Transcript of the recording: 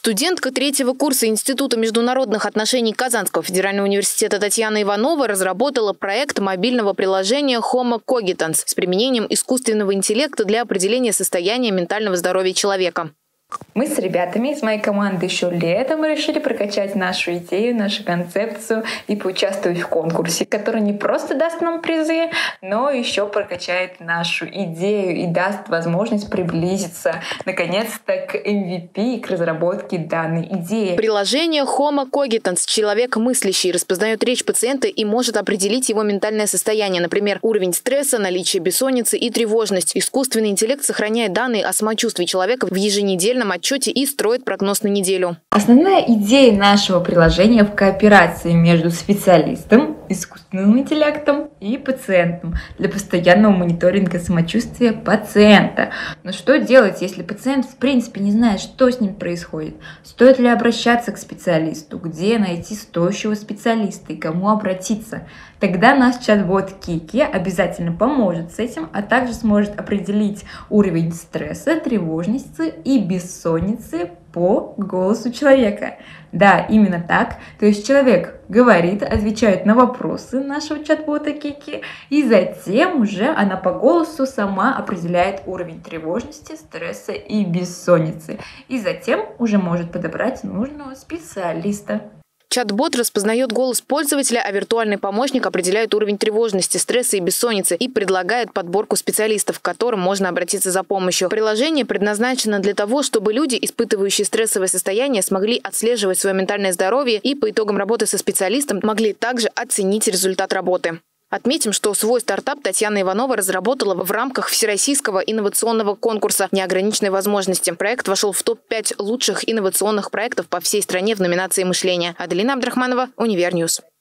Студентка третьего курса Института международных отношений Казанского федерального университета Татьяна Иванова разработала проект мобильного приложения Homo Cogitans с применением искусственного интеллекта для определения состояния ментального здоровья человека. Мы с ребятами из моей команды еще летом решили прокачать нашу идею, нашу концепцию и поучаствовать в конкурсе, который не просто даст нам призы, но еще прокачает нашу идею и даст возможность приблизиться наконец-то к MVP, к разработке данной идеи. Приложение Homo Cogitans «Человек мыслящий» распознает речь пациента и может определить его ментальное состояние, например, уровень стресса, наличие бессонницы и тревожность. Искусственный интеллект сохраняет данные о самочувствии человека в еженедельном отчете и строит прогноз на неделю. Основная идея нашего приложения в кооперации между специалистом, искусственным интеллектом и пациентом для постоянного мониторинга самочувствия пациента. Но что делать, если пациент в принципе не знает, что с ним происходит? Стоит ли обращаться к специалисту? Где найти стоящего специалиста и кому обратиться? Тогда наш чат-бот Кики обязательно поможет с этим, а также сможет определить уровень стресса, тревожности и бессонницы по голосу человека. Да, именно так. То есть человек говорит, отвечает на вопросы нашего чат-бота Кики, и затем уже она по голосу сама определяет уровень тревожности, стресса и бессонницы. И затем уже может подобрать нужного специалиста. Чат-бот распознает голос пользователя, а виртуальный помощник определяет уровень тревожности, стресса и бессонницы и предлагает подборку специалистов, к которым можно обратиться за помощью. Приложение предназначено для того, чтобы люди, испытывающие стрессовое состояние, смогли отслеживать свое ментальное здоровье и по итогам работы со специалистом могли также оценить результат работы. Отметим, что свой стартап Татьяна Иванова разработала в рамках Всероссийского инновационного конкурса «Неограниченные возможности». Проект вошел в топ-5 лучших инновационных проектов по всей стране в номинации «Мышление». Аделина Абдрахманова, Универньюз.